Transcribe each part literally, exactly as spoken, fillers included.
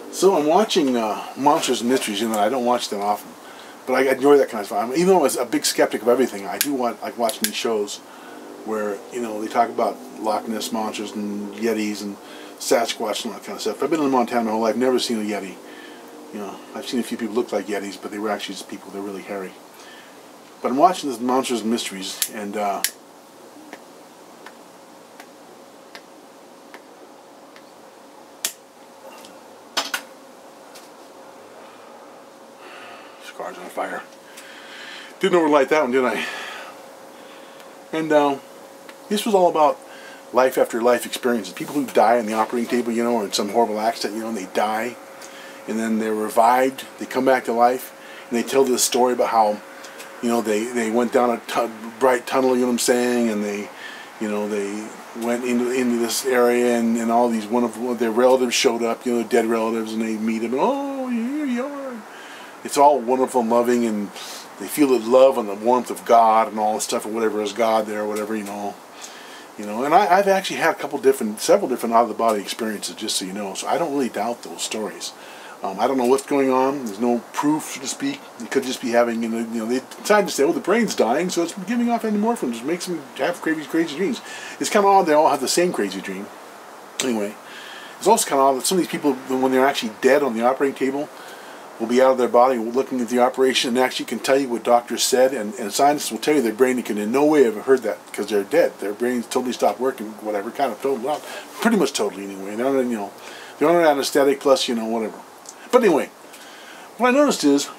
So I'm watching uh, Monsters and Mysteries, you know, I don't watch them often, but I enjoy that kind of stuff. Even though I was a big skeptic of everything, I do want, like watching these shows where, you know, they talk about Loch Ness monsters and Yetis and Sasquatch and all that kind of stuff. I've been in Montana my whole life, never seen a Yeti. You know, I've seen a few people look like Yetis, but they were actually just people. They're really hairy. But I'm watching this Monsters and Mysteries, and uh, car's on fire. Didn't overlight that one, did I? And uh, this was all about life after life experiences. People who die on the operating table, you know, or in some horrible accident, you know, and they die, and then they're revived. They come back to life, and they tell this story about how, you know, they they went down a tu bright tunnel. You know what I'm saying? And they, you know, they went into into this area, and, and all these wonderful their relatives showed up. You know, dead relatives, and they meet them. And, oh, here you are. It's all wonderful and loving, and they feel the love and the warmth of God and all the stuff, or whatever is God there, or whatever, you know. You know, and I, I've actually had a couple different, several different out-of-the-body experiences, just so you know. So I don't really doubt those stories. Um, I don't know what's going on. There's no proof, so to speak. You could just be having, you know, you know they decided to say, oh, the brain's dying, so it's giving off endorphins, which makes them have crazy, crazy dreams. It's kind of odd they all have the same crazy dream. Anyway, it's also kind of odd that some of these people, when they're actually dead on the operating table, will be out of their body looking at the operation and actually can tell you what doctors said, and, and scientists will tell you their brain can in no way have heard that because they're dead. Their brains totally stopped working, whatever, kind of totally, well, pretty much totally anyway. They're on, you know, they're on anesthetic plus, you know, whatever. But anyway, what I noticed is,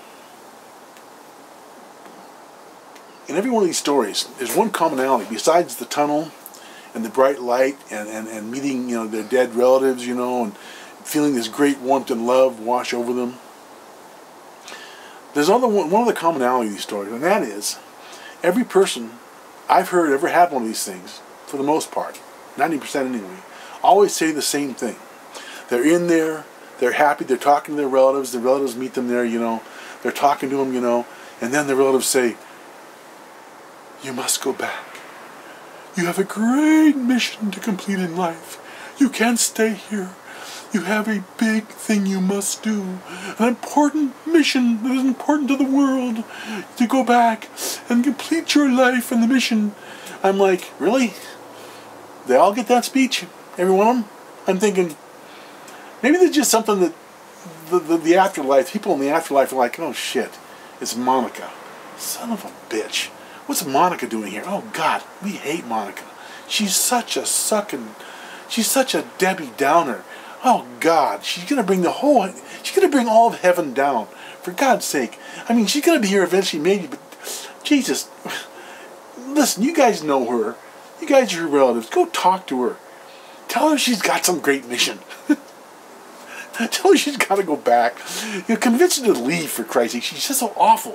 in every one of these stories, there's one commonality besides the tunnel and the bright light and, and, and meeting, you know, their dead relatives, you know, and feeling this great warmth and love wash over them. There's other one, one of the commonality of these stories, and that is, every person I've heard ever had one of these things, for the most part, ninety percent anyway, always say the same thing. They're in there, they're happy, they're talking to their relatives, their relatives meet them there, you know, they're talking to them, you know, and then the relatives say, you must go back. You have a great mission to complete in life. You can't stay here. You have a big thing you must do, an important mission that is important to the world, to go back and complete your life and the mission. I'm like, really? They all get that speech? Every one of them? I'm thinking, maybe there's just something that the, the, the afterlife, people in the afterlife are like, oh shit, it's Monica. Son of a bitch. What's Monica doing here? Oh God, we hate Monica. She's such a sucking, she's such a Debbie Downer. Oh God, she's going to bring the whole, she's going to bring all of heaven down. For God's sake. I mean, she's going to be here eventually maybe, but Jesus, listen, you guys know her. You guys are her relatives. Go talk to her. Tell her she's got some great mission. Tell her she's got to go back. You know, convince her to leave, for Christ's sake. She's just so awful.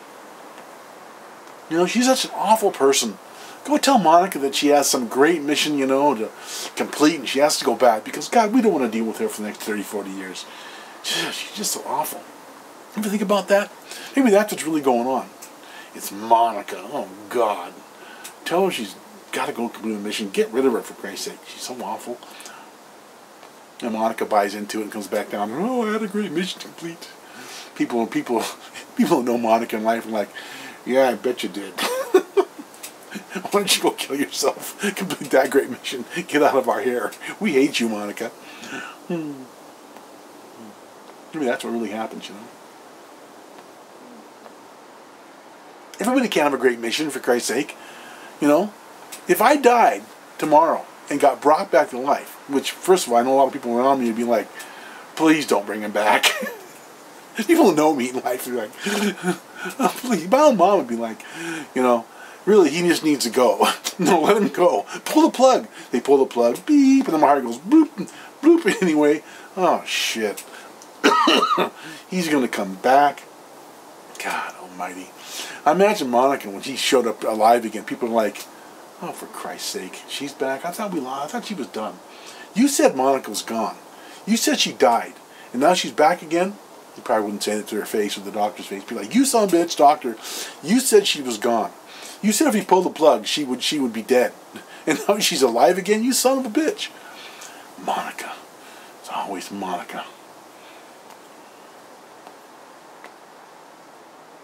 You know, she's such an awful person. Go tell Monica that she has some great mission, you know, to complete, and she has to go back, because, God, we don't want to deal with her for the next thirty, forty years. She's just so awful. Ever think about that? Maybe that's what's really going on. It's Monica. Oh, God. Tell her she's got to go complete the mission. Get rid of her, for Christ's sake. She's so awful. And Monica buys into it and comes back down. Oh, I had a great mission to complete. People, people, people who know Monica in life are like, yeah, I bet you did. Why don't you go kill yourself? Complete that great mission. Get out of our hair. We hate you, Monica. Hmm. Maybe that's what really happens, you know. Everybody can have a great mission, for Christ's sake. You know, if I died tomorrow and got brought back to life, which, first of all, I know a lot of people around me would be like, please don't bring him back. People who know me in life are like, oh, please. My own mom would be like, you know, really, he just needs to go. No, let him go. Pull the plug. They pull the plug. Beep. And then my heart goes bloop. Bloop. Anyway. Oh, shit. He's going to come back. God almighty. I imagine Monica, when she showed up alive again, people are like, oh, for Christ's sake. She's back. I thought we lost. I thought she was done. You said Monica was gone. You said she died. And now she's back again? You probably wouldn't say that to her face or the doctor's face. Be like, you son of a bitch, doctor. You said she was gone. You said if he pulled the plug, she would she would be dead. And now she's alive again? You son of a bitch. Monica. It's always Monica.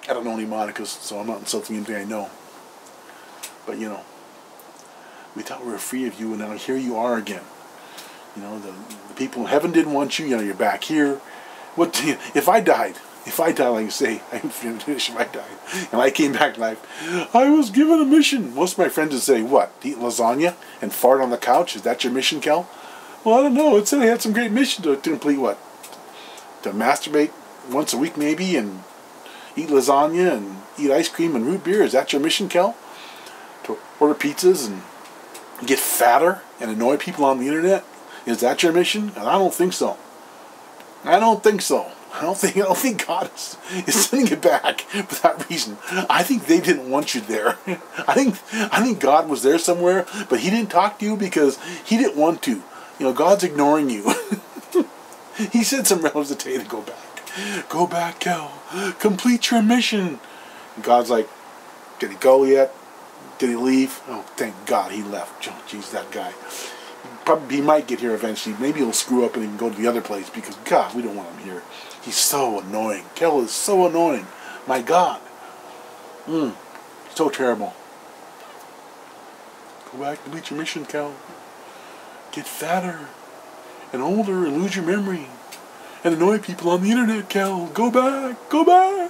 I don't know any Monicas, so I'm not insulting anybody I know. But, you know, we thought we were free of you, and now here you are again. You know, the, the people in heaven didn't want you. You know, you're back here. What do you, if I died? If I died, like you say, I can finish if I died, and I came back to life, I was given a mission. Most of my friends would say, what, eat lasagna and fart on the couch? Is that your mission, Kel? Well, I don't know. It said I had some great mission to, to complete what? To masturbate once a week maybe, and eat lasagna and eat ice cream and root beer. Is that your mission, Kel? To order pizzas and get fatter and annoy people on the internet? Is that your mission? And I don't think so. I don't think so. I don't think I don't think God is, is sending you back for that reason. I think they didn't want you there. I think I think God was there somewhere, but He didn't talk to you because He didn't want to. You know, God's ignoring you. He sent some relatives today to go back. Go back, Kel. Complete your mission. And God's like, did he go yet? Did he leave? Oh, thank God he left. Oh, geez, that guy. Probably he might get here eventually. Maybe he'll screw up and he can go to the other place because, God, we don't want him here. He's so annoying. Kel is so annoying. My God. Mm, so terrible. Go back to complete your mission, Kel. Get fatter and older and lose your memory and annoy people on the internet, Kel. Go back. Go back.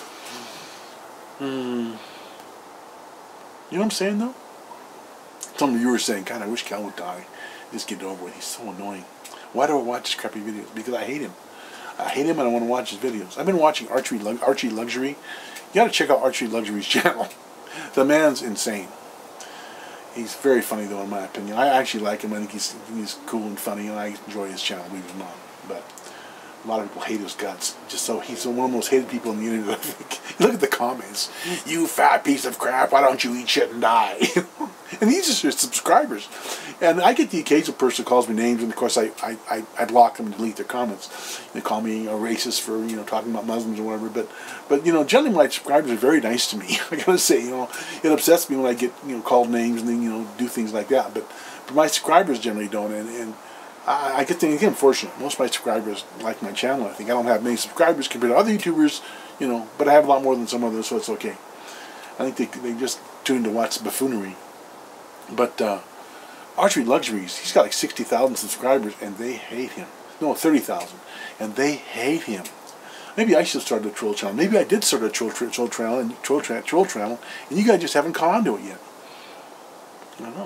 Hmm. You know what I'm saying, though? Some of you were saying, God, I wish Kel would die. Just get it over with. He's so annoying. Why do I watch his crappy videos? Because I hate him. I hate him and I want to watch his videos. I've been watching Archery, Archie Luxury. You got to check out Archery Luxury's channel. The man's insane. He's very funny, though, in my opinion. I actually like him. I think he's, he's cool and funny, and I enjoy his channel, believe it or not. But a lot of people hate his guts. Just so he's one of the most hated people on the internet, I think. Look at the comments. You fat piece of crap, why don't you eat shit and die? And these are just subscribers. And I get the occasional person who calls me names, and of course I, I, I, I block them and delete their comments. They call me a racist for, you know, talking about Muslims or whatever. But, but you know, generally my subscribers are very nice to me. I gotta say, you know, it upsets me when I get, you know, called names and then, you know, do things like that. But, but my subscribers generally don't. And, and I, I get things, again, fortunate. Most of my subscribers like my channel. I think I don't have many subscribers compared to other YouTubers, you know, but I have a lot more than some others, so it's okay. I think they, they just tune to watch the buffoonery. But uh, Archery Luxuries, he's got like sixty thousand subscribers, and they hate him. No, thirty thousand. And they hate him. Maybe I should have started a troll channel. Maybe I did start a troll, troll, troll channel, and troll, tra troll channel, and you guys just haven't caught on to it yet. I don't know.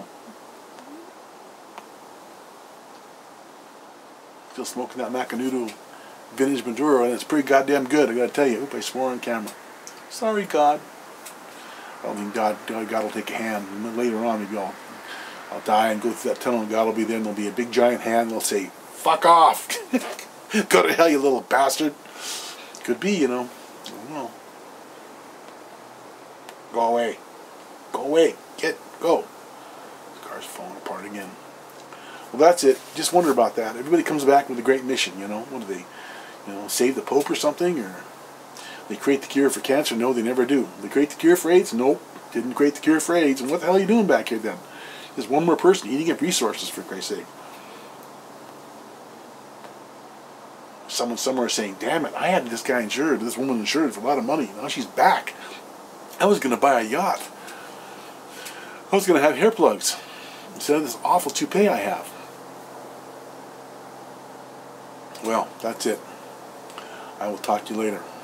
Still smoking that Macanudo vintage Maduro, and it's pretty goddamn good, I gotta tell you. Oop, I swore on camera. Sorry, God. I don't think God, God will take a hand. And later on, maybe I'll, I'll die and go through that tunnel, and God will be there, and there'll be a big giant hand, and they'll say, fuck off. Go to hell, you little bastard. Could be, you know. I don't know. Go away. Go away. Get, go. This car's falling apart again. Well, that's it. Just wonder about that. Everybody comes back with a great mission, you know. What do they, you know, save the Pope or something? Or they create the cure for cancer? No, they never do. They create the cure for AIDS? Nope. Didn't create the cure for AIDS. And what the hell are you doing back here then? There's one more person eating up resources, for Christ's sake. Someone somewhere is saying, damn it, I had this guy insured, this woman insured for a lot of money. Now she's back. I was going to buy a yacht. I was going to have hair plugs instead of this awful toupee I have. Well, that's it. I will talk to you later.